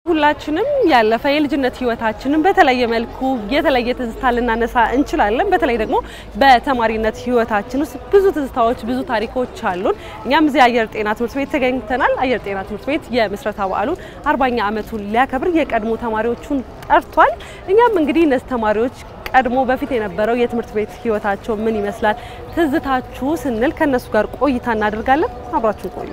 ሁላችንም ያለፈ የልጅነት ህይወታችንን በተለየ መልኩ የተለየ ትዝታ ልናነሳ እንችላለን በተለይ ደግሞ በተማሪነት ህይወታችን ውስጥ ብዙ ትዝታዎች ብዙ ታሪኮች አሉን እኛም እዚህ አየር ጤና ትምህርት ቤት ተገኝተናል አየር ጤና ትምህርት ቤት የምስረታ በዓሉን 40ኛ ዓመቱን ሊያከብር የቀድሞ ተማሪዎቹን ጠርቷል እኛም እንግዲህ እነዚህ ተማሪዎች ቀድሞ በፊት የነበረው የትምህርት ቤት ህይወታቸው ምን ይመስላል ትዝታችሁ ስንል ከነሱ ጋር ቆይታ እናደርጋለን አብራችሁ ቆዩ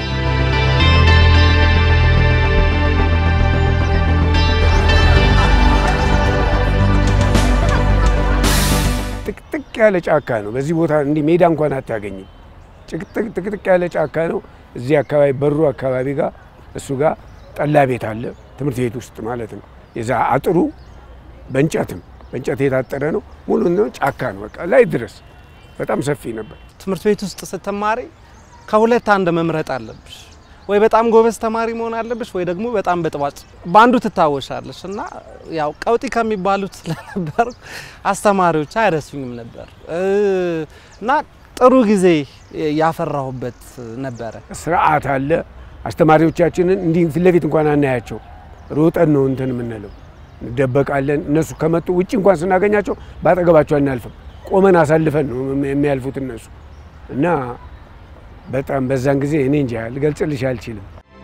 ጥቅጥቅ ያለ ጫካ ነው በዚህ ቦታ እንዲ ሜዳ እንኳን አታገኝም ጥቅጥቅ ያለ ጫካ ነው እዚህ አካባቢ በሩ አካባቢ ጋር እሱ ጋር ጠላ ቤት አለ ትምህርት ቤት ውስጥ ማለት ነው የዛ አጥሩ በእንጨት የታጠረ ነው ሙሉ ነው ጫካ ነው በቃ ላይ ድረስ በጣም ሰፊ ነበር ትምህርት ቤት ውስጥ ስትማሪ ከሁለት አንድ መምረጥ አለብሽ ወይ በጣም ጎበዝ ተማሪ መሆን አለብሽ ወይ ደግሞ በጣም በጥባጭ ባንዱ ትታወሻለሽ እና ያው ቀውጢ ከሚባሉት ስለነበር አስተማሪዎች አይረሱኝም ነበር እና ጥሩ ጊዜ ያፈራሁበት ነበር ስርዓት አለ አስተማሪዎቻችንን እንዲ ፍለፊት እንኳን አናያቸው ሮጠን ነው እንትን ምንለው ደበቃለን እነሱ ከመጡ ውጪ እንኳን ስናገኛቸው ባጠገባቸው አናልፍም ቆመን አሳልፈን ነው የሚያልፉት እነሱ እና በጣም በዛን ጊዜ እኔ እንጃ ልገልጽልሽ አልችልም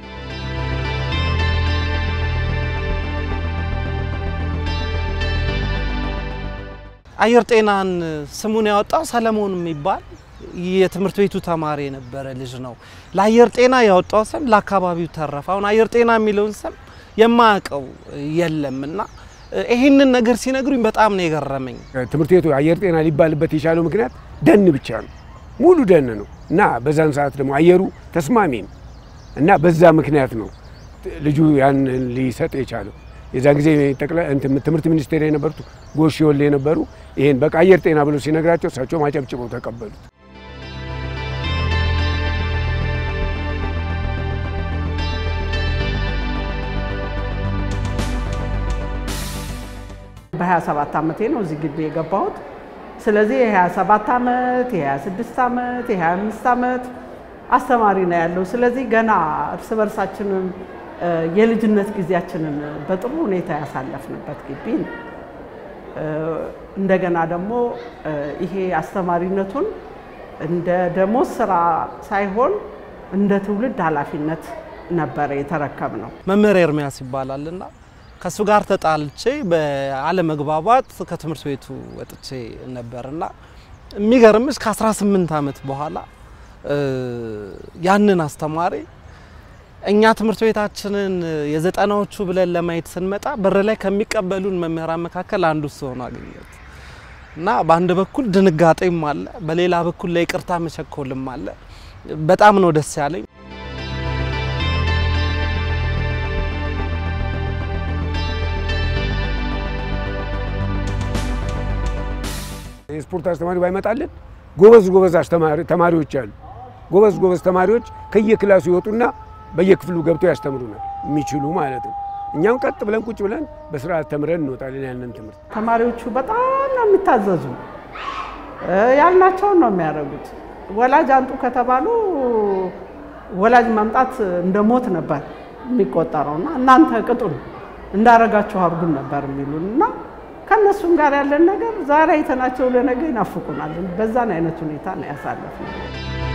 አየር ጤናን ስሙን ያወጣው ሰለሞን የሚባል የትምህርት ቤቱ ተማሪ የነበረ ልጅ ነው ለአየር ጤና ያወጣው ስም ለአካባቢው ተረፈው አየር ጤና የሚለውን ስም የማያውቀው የለምና ይሄንን ነገር ሲነግሩኝ በጣም ነው የገረመኝ ትምህርት ቤቱ አየር ጤና ሊባልበት የቻለው ምክንያት ደን ብቻ ነው ሙሉ ደን ነው እና በዛን ሰዓት ደግሞ አየሩ ተስማሚ ነው እና በዛ ምክንያት ነው ልጁ ያን ሊሰጥ የቻለው የዛን ጊዜ ትምህርት ሚኒስቴር የነበሩት ጎሽ ወል የነበሩ ይሄን በቃ አየር ጤና ብሎ ሲነግራቸው እሳቸው ማጨብጭበው ተቀበሉት በ27 ዓመቴ ነው እዚህ ግቢ የገባሁት ስለዚህ የ27 ዓመት የ26 ዓመት የ25 ዓመት አስተማሪ ነው ያለው ስለዚህ ገና እርስ በርሳችንን የልጅነት ጊዜያችንን በጥሩ ሁኔታ ያሳለፍንበት ግቢ እንደገና ደግሞ ይሄ አስተማሪነቱን እንደ ደሞዝ ስራ ሳይሆን እንደ ትውልድ ኃላፊነት ነበር የተረከብነው መምህር ኤርሚያስ ይባላልና ከሱ ጋር ተጣልቼ በአለመግባባት ከትምህርት ቤቱ ወጥቼ ነበርና የሚገርምሽ ከ18 ዓመት በኋላ ያንን አስተማሪ እኛ ትምህርት ቤታችንን የዘጠናዎቹ ብለን ለማየት ስንመጣ በር ላይ ከሚቀበሉን መምህራን መካከል አንዱ ሆኖ አገኘሁት እና በአንድ በኩል ድንጋጤም አለ በሌላ በኩል ለይቅርታ መቸኮልም አለ በጣም ነው ደስ ያለኝ የስፖርት አስተማሪ ባይመጣልን ጎበዝ ተማሪዎች አሉ ጎበዝ ተማሪዎች ከየክላሱ ይወጡና በየክፍሉ ገብተው ያስተምሩናል የሚችሉ ማለት ነው እኛም ቀጥ ብለን ቁጭ ብለን በስርዓት ተምረን እንወጣለን ያንን ትምህርት ተማሪዎቹ በጣም ነው የሚታዘዙ ያልናቸው ነው የሚያደርጉት ወላጅ አንጡ ከተባሉ ወላጅ ማምጣት እንደሞት ነበር የሚቆጠረውና እናንተ ቅጡን እንዳረጋችሁ አርጉን ነበር የሚሉንና ከነሱም ጋር ያለን ነገር ዛሬ አይተናቸው ለነገ ይናፍቁናል በዛን አይነት ሁኔታ ነው ያሳለፍነው